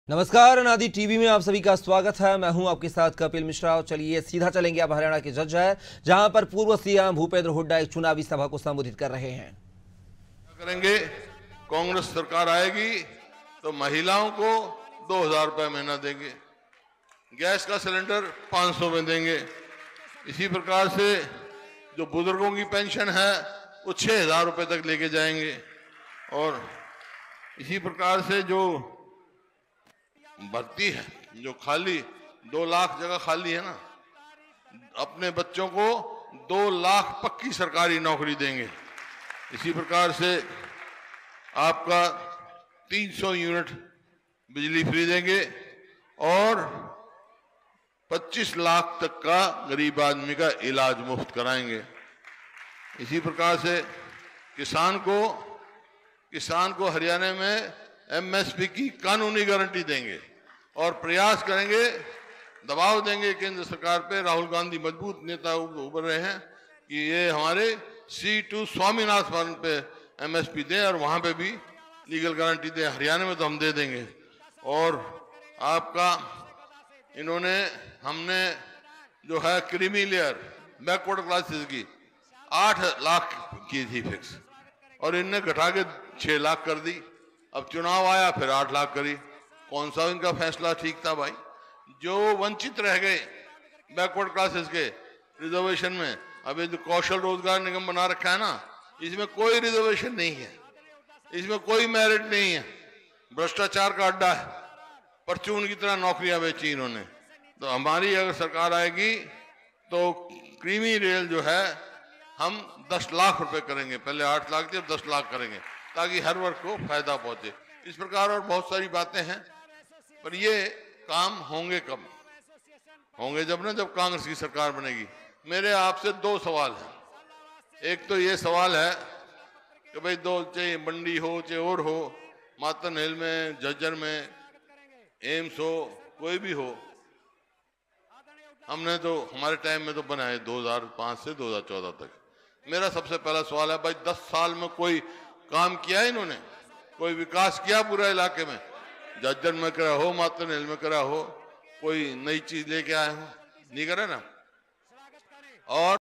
नमस्कार, अनादि टीवी में आप सभी का स्वागत है। मैं हूं आपके साथ कपिल मिश्रा। और चलिए सीधा चलेंगे अब हरियाणा के जज्जर, जहां पर पूर्व सीएम भूपेंद्र हुड्डा एक चुनावी सभा को संबोधित कर रहे हैं। करेंगे, कांग्रेस सरकार आएगी तो महिलाओं को 2000 रुपए महीना देंगे, गैस का सिलेंडर 500 में देंगे। इसी प्रकार से जो बुजुर्गों की पेंशन है वो 6000 रुपए तक लेके जाएंगे। और इसी प्रकार से जो भर्ती है, जो खाली 2 लाख जगह खाली है ना, अपने बच्चों को 2 लाख पक्की सरकारी नौकरी देंगे। इसी प्रकार से आपका 300 यूनिट बिजली फ्री देंगे और 25 लाख तक का गरीब आदमी का इलाज मुफ्त कराएंगे। इसी प्रकार से किसान को हरियाणा में एमएसपी की कानूनी गारंटी देंगे और प्रयास करेंगे, दबाव देंगे केंद्र सरकार पे। राहुल गांधी मजबूत नेता उभर रहे हैं कि ये हमारे C2 स्वामीनाथन पे एमएसपी दें और वहां पे भी लीगल गारंटी दें। हरियाणा में तो हम दे देंगे। और आपका हमने जो है क्रीमी लेयर बैकवर्ड क्लासेस की 8 लाख की थी फिक्स, और इनने घटा के 6 लाख कर दी। अब चुनाव आया फिर 8 लाख करी। कौन सा इनका फैसला ठीक था भाई? जो वंचित रह गए बैकवर्ड क्लासेस के रिजर्वेशन में, अब ये जो कौशल रोजगार निगम बना रखा है ना, इसमें कोई रिजर्वेशन नहीं है, इसमें कोई मेरिट नहीं है, भ्रष्टाचार का अड्डा है। परचून की तरह नौकरियां बेची इन्होंने। तो हमारी अगर सरकार आएगी तो क्रीमी रेल जो है हम 10 लाख रुपए करेंगे। पहले 8 लाख थे, अब 10 लाख करेंगे ताकि हर वर्ग को फायदा पहुंचे। इस प्रकार और बहुत सारी बातें हैं, पर ये काम होंगे कब? होंगे जब कांग्रेस की सरकार बनेगी। मेरे आपसे 2 सवाल हैं। एक तो ये सवाल है कि भाई चाहे मंडी हो, चाहे और हो, मातन हिल में, झज्जर में, एम्स हो, कोई भी हो, हमने तो हमारे टाइम में तो बनाए 2005 से 2014 तक। मेरा सबसे पहला सवाल है, भाई 10 साल में कोई काम किया इन्होंने? कोई विकास किया पूरा इलाके में? झज्जर में करा हो, मातन हिल में करा हो, कोई नई चीज लेके आए हो? नहीं करे ना। और